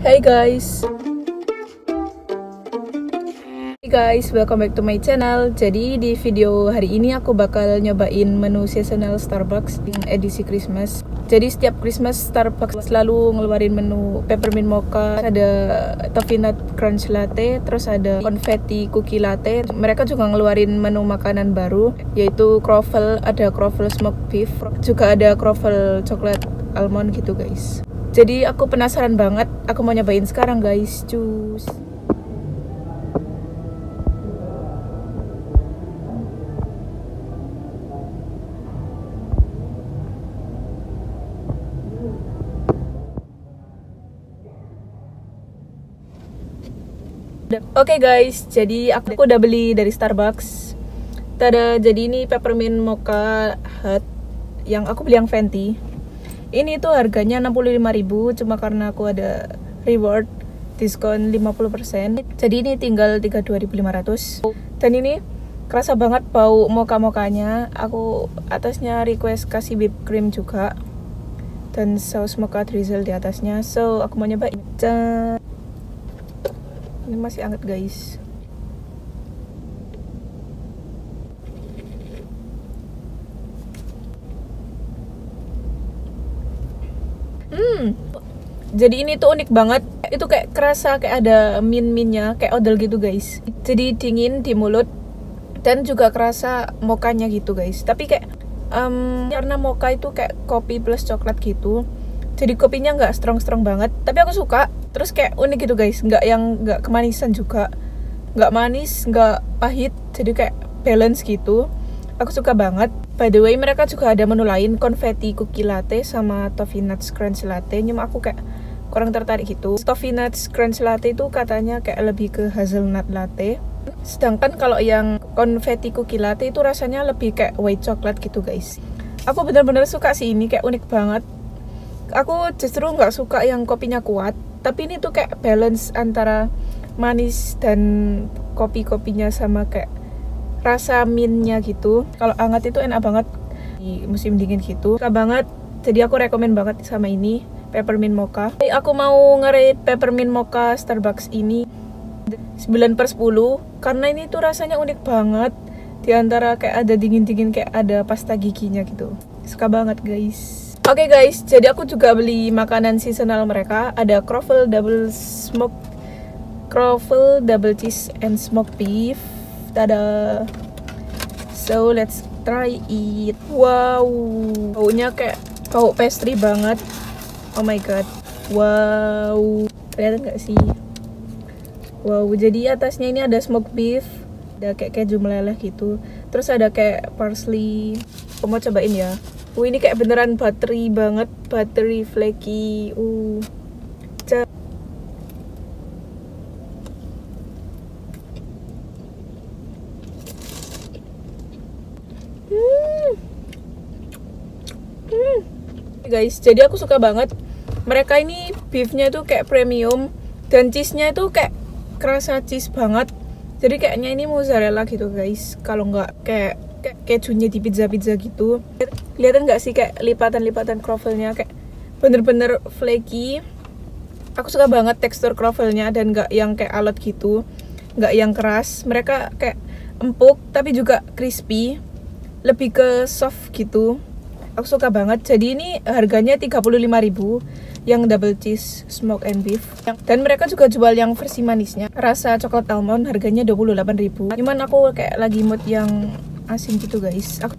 Hey guys, welcome back to my channel. Jadi di video hari ini aku bakal nyobain menu seasonal Starbucks yang edisi Christmas. Jadi setiap Christmas Starbucks selalu ngeluarin menu peppermint mocha, ada toffee nut crunch latte, terus ada confetti cookie latte. Mereka juga ngeluarin menu makanan baru, yaitu croffle, ada croffle smoked beef, juga ada croffle coklat almond gitu guys. Jadi aku penasaran banget, aku mau nyobain sekarang guys. Cus. Oke guys, jadi aku udah beli dari Starbucks. Tada, jadi ini peppermint mocha hot yang aku beli yang venti. Ini tuh harganya 65.000, cuma karena aku ada reward diskon 50%. Jadi ini tinggal 32.500. Dan ini kerasa banget bau mocha-mokanya. Aku atasnya request kasih whipped cream juga, dan saus mocha drizzle di atasnya. So aku mau nyobain. Ini masih hangat guys. Jadi ini tuh unik banget. Itu kayak kerasa kayak ada mint-mintnya, kayak odol gitu guys. Jadi dingin di mulut dan juga kerasa mokanya gitu guys. Tapi kayak karena mocha itu kayak kopi plus coklat gitu, jadi kopinya nggak strong banget. Tapi aku suka. Terus kayak unik gitu guys, nggak kemanisan juga, nggak manis, nggak pahit. Jadi kayak balance gitu. Aku suka banget. By the way, mereka juga ada menu lain, confetti cookie latte sama toffee nuts crunch latte. Cuma aku kayak kurang tertarik gitu. Toffee nuts crunch latte itu katanya kayak lebih ke hazelnut latte. Sedangkan kalau yang confetti cookie latte itu rasanya lebih kayak white chocolate gitu guys. Aku bener-bener suka sih, ini kayak unik banget. Aku justru nggak suka yang kopinya kuat, tapi ini tuh kayak balance antara manis dan kopi-kopinya sama kayak rasa mintnya gitu. Kalau hangat itu enak banget di musim dingin gitu. Suka banget. Jadi aku rekomen banget sama ini peppermint mocha. Aku mau nge-rate peppermint mocha Starbucks ini 9/10 karena ini tuh rasanya unik banget. Di antara kayak ada dingin-dingin, kayak ada pasta giginya gitu. Suka banget guys. Oke guys, jadi aku juga beli makanan seasonal mereka. Ada croffle double cheese and smoked beef. Tada. So let's try it. Wow, baunya kayak bau pastry banget. Oh my god. Wow, kelihatan nggak sih? Wow, jadi atasnya ini ada smoked beef, ada kayak keju meleleh gitu. Terus ada kayak parsley. Aku mau cobain ya. Ini kayak beneran buttery banget, buttery flaky. Guys, jadi aku suka banget. Mereka ini beefnya tuh kayak premium dan cheese-nya itu kayak kerasa cheese banget. Jadi kayaknya ini mozzarella gitu guys. Kalau nggak kayak kejunya di pizza gitu. Kelihatan nggak sih kayak lipatan-lipatan croffle-nya, kayak bener-bener flaky. Aku suka banget tekstur croffle-nya dan nggak yang kayak alot gitu, nggak yang keras. Mereka kayak empuk tapi juga crispy, lebih ke soft gitu. Aku suka banget. Jadi ini harganya 35.000 yang double cheese smoke and beef. Dan mereka juga jual yang versi manisnya, rasa coklat almond, harganya 28.000. Cuman aku kayak lagi mood yang asin gitu guys. Aku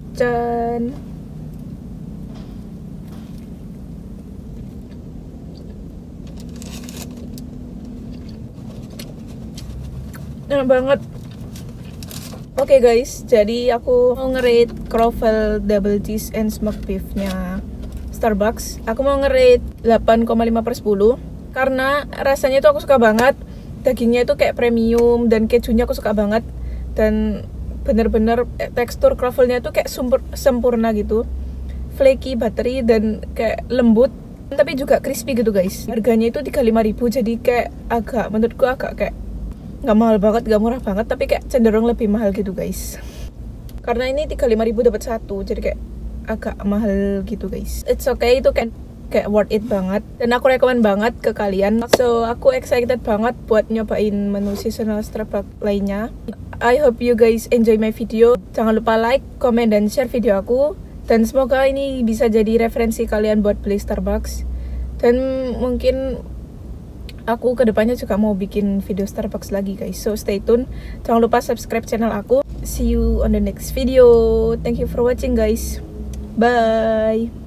enak banget. Oke guys, jadi aku mau nge-rate croffle double cheese and smoked beef-nya Starbucks. Aku mau nge-rate 8,5/10 karena rasanya itu aku suka banget. Dagingnya itu kayak premium dan kejunya aku suka banget. Dan bener-bener tekstur croffle-nya itu kayak sempurna gitu. Flaky, buttery, dan kayak lembut. Tapi juga crispy gitu guys. Harganya itu 35.000, jadi kayak menurutku agak kayak nggak mahal banget, nggak murah banget, tapi kayak cenderung lebih mahal gitu guys. Karena ini 35.000 dapat satu, jadi kayak agak mahal gitu guys. It's okay, itu kan kayak worth it banget, dan aku rekomen banget ke kalian. So aku excited banget buat nyobain menu seasonal Starbucks lainnya. I hope you guys enjoy my video. Jangan lupa like, comment, dan share video aku, dan semoga ini bisa jadi referensi kalian buat beli Starbucks. Dan mungkin aku kedepannya juga mau bikin video Starbucks lagi guys, so stay tune. Jangan lupa subscribe channel aku. See you on the next video. Thank you for watching guys. Bye.